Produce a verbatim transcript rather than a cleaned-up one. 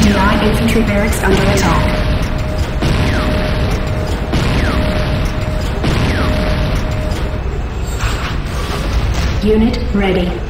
G I infantry barracks under attack. Unit ready.